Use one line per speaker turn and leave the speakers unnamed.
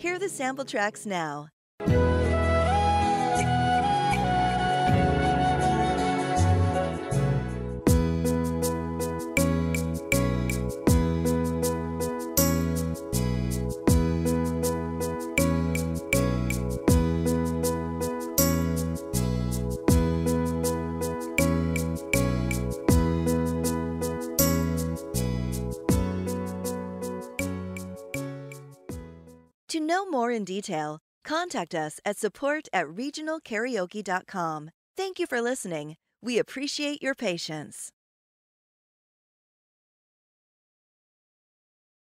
Hear the sample tracks now. To know more in detail, contact us at support@regionalkaraoke.com. Thank you for listening. We appreciate your patience.